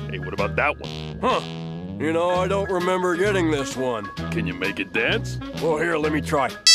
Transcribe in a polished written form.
Hey, what about that one? Huh. You know, I don't remember getting this one. Can you make it dance? Well, here, let me try.